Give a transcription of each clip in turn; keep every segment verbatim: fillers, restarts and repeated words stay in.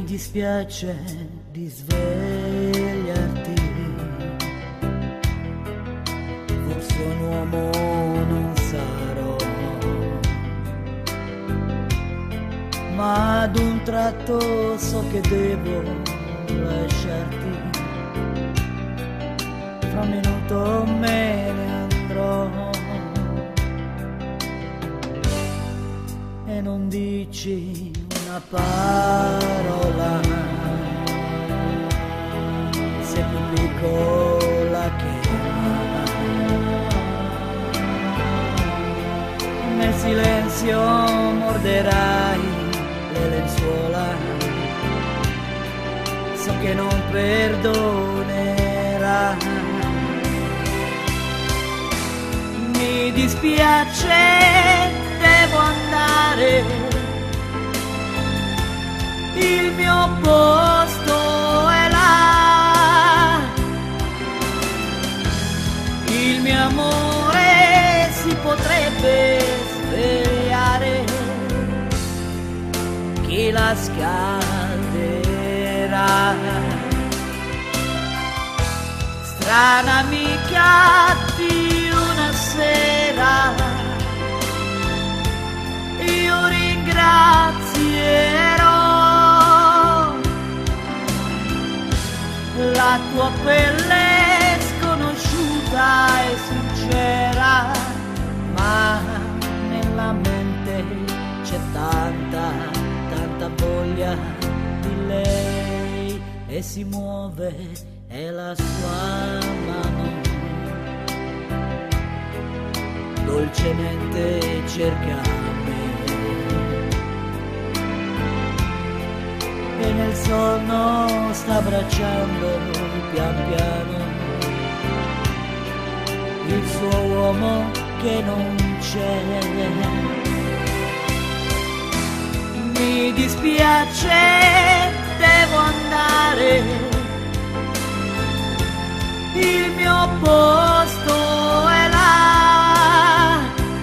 dispiace di svegliarti, forse un uomo non sarò, ma ad un tratto so che devo lasciarti, fra un minuto me ne andrò. E non dici una parola, sei più piccola che nel silenzio morderai le lenzuola, so che non perdonerai. Mi dispiace, devo andare, il mio posto è là, il mio amore si potrebbe svegliare, chi la scalderà. Strana amica di una sera, io ringrazierò la tua pelle sconosciuta e sincera, ma nella mente c'è tanta, tanta voglia di lei, e si muove, è la sua mano, dolcemente cerca me, e nel sonno sta abbracciando pian piano il suo uomo che non c'è. Mi dispiace, devo andare, il mio posto è là,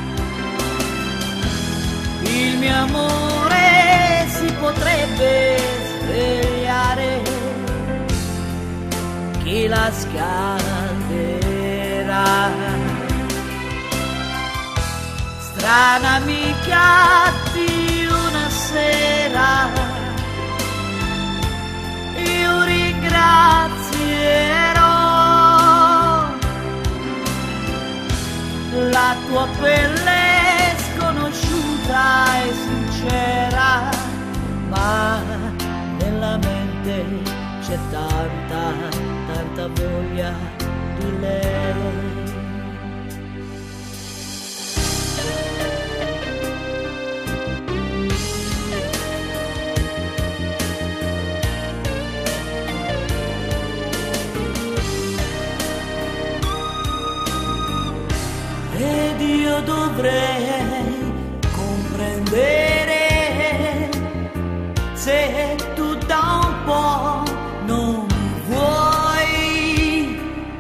il mio amore si potrebbe svegliare, chi la scalderà. Strana amica di una sera, io ringrazierò la tua pelle sconosciuta e sincera, ma nella mente c'è tanta, tanta voglia di lei. Ed io dovrei comprendere se tu da un po' non mi vuoi,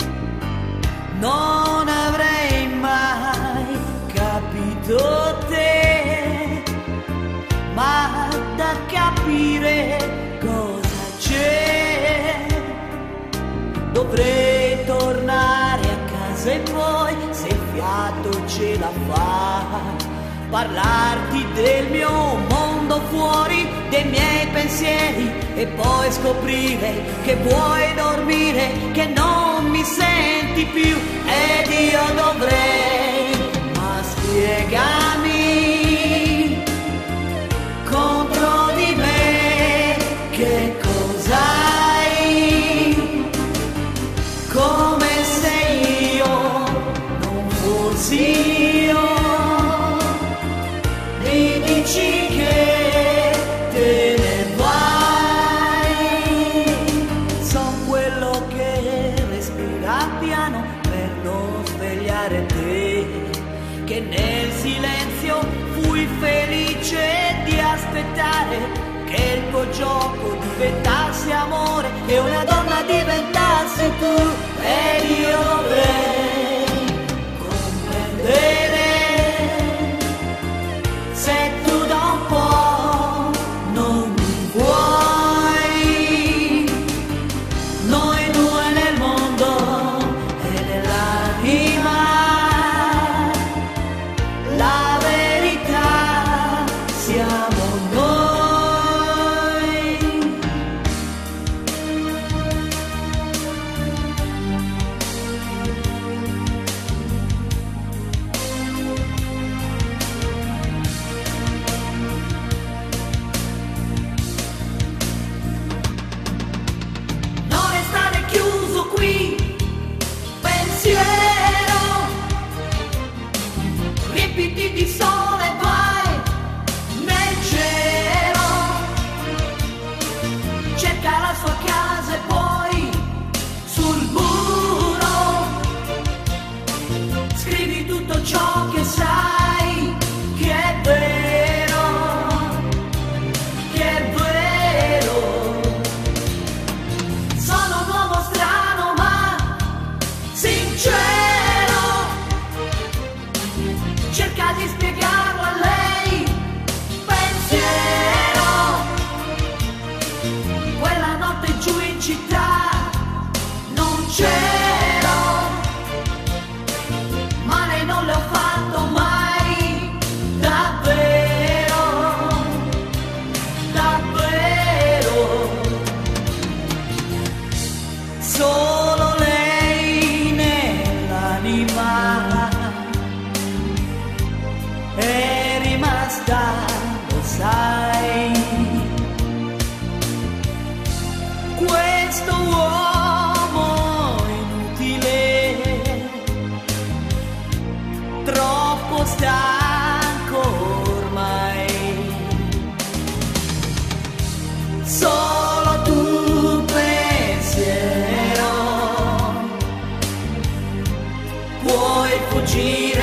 non avrei mai capito te, ma da capire cosa c'è, dovrei tornare a casa e poi, se il fiato ce la fa, parlarti del mio mondo fuori dei miei pensieri, e poi scoprire che vuoi dormire, che non mi senti più, ed io dovrei, ma spiegami contro di me che cos'hai, come se io non fossi io, mi dici che te ne vai, son quello che respira piano per non svegliare te, che nel silenzio fui felice di aspettare che il tuo gioco diventasse amore e una donna diventassi tu, ed io dovrei comprendere se tu da un po' non mi vuoi, la sua casa e poi sul muro scrivi tutto ciò che sai che è vero, che è vero. Sono un uomo strano ma sincero, cerca di spiegarlo a lei, pensiero. Quella notte giù in città non c'ero, ma lei non le ho fatto mai davvero, davvero. Solo lei nell'anima è rimasta, lo sai. Questo uomo inutile, troppo stanco ormai. Solo tu pensiero puoi fuggire